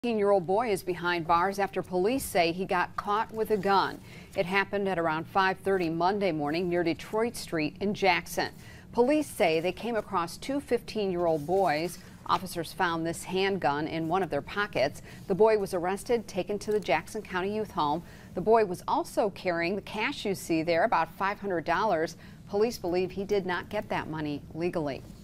18-year-old boy is behind bars after police say he got caught with a gun. It happened at around 5:30 Monday morning near Detroit Street in Jackson. Police say they came across two 15-year-old boys. Officers found this handgun in one of their pockets. The boy was arrested, taken to the Jackson County Youth Home. The boy was also carrying the cash you see there, about $500. Police believe he did not get that money legally.